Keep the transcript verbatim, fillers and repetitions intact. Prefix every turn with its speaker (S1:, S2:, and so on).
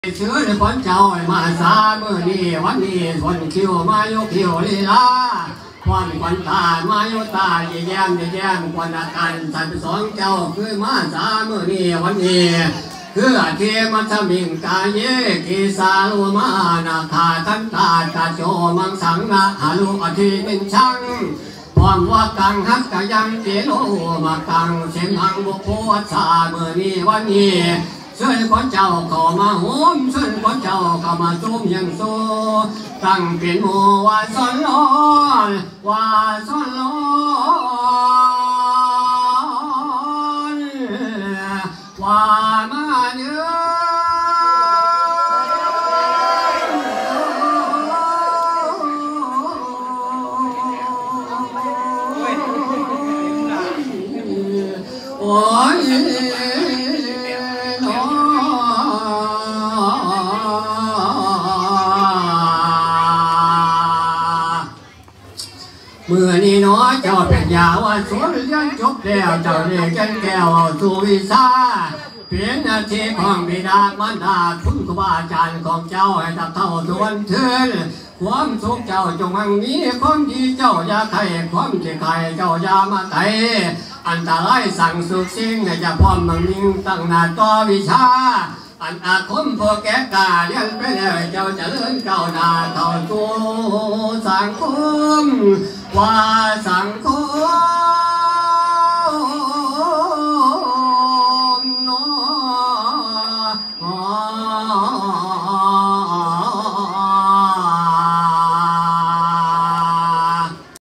S1: ชื่อในคนเจ้ามาสาเมื่อนี้วันนี้คนคิวมาโยคิวลีลาควันควันตามาโยตาแย้มแย้มควันอาการสันสองเจ้าคือมาสาเมื่อนี้วันนี้คืออาเทมัทมิงกายเยกิสาลุมานาคาทันตากาโจมังสังนาหาลุอธิเป็นช่างความว่ากังฮักกยังเจโลมากังเชมังบุพโพชาเมื่อนี้วันนี้ช่วยคนเจ้าเข้ามาโหมช่วยคนเจ้าเข้ามาจุ่มยังโซตั้งเป็นโมว่าสอนลอนว่าสอนลอนว่ามาเนื้อโอ้ยเมื่อนี้น้อยเจ้าเป็นยาว่าสวนเลี้ยงจบแล้วเจ้าเรียกกันแก้วสุวิชาเป็นอาชีพของบิดามารดาคุณครูบาอาจารย์ของเจ้าให้ตับเท่าทวนเทินความสุขเจ้าจงมั่งมีความดีเจ้าอย่าไข่ความเจ็บไข่เจ้าอย่ามาไข่อันตรายสั่งสุขสิ่งให้จะพร้อมมั่งมิ่งตั้งนาต่อวิชาอันอาคมพวกแกกาเลี้ยงไปแล้วเจ้าจะเลื่อนเก่าหน้าเท่าตัวสังคมว่าสังคม